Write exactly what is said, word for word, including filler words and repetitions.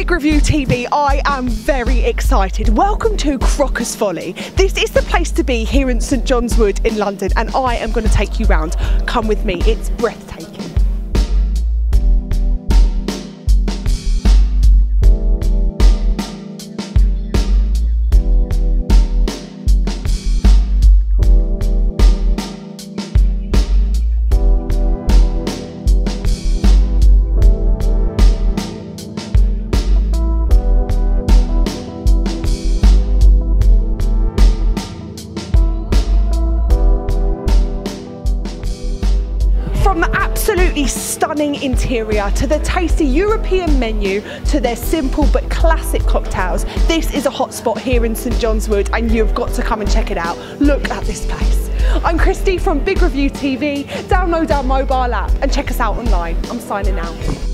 Big Review T V, I am very excited. Welcome to Crocker's Folly. This is the place to be here in St John's Wood in London, and I am going to take you round. Come with me, it's breathtaking. From the absolutely stunning interior to the tasty European menu to their simple but classic cocktails, this is a hotspot here in St John's Wood and you've got to come and check it out. Look at this place. I'm Christy from Big Review T V. Download our mobile app and check us out online. I'm signing out.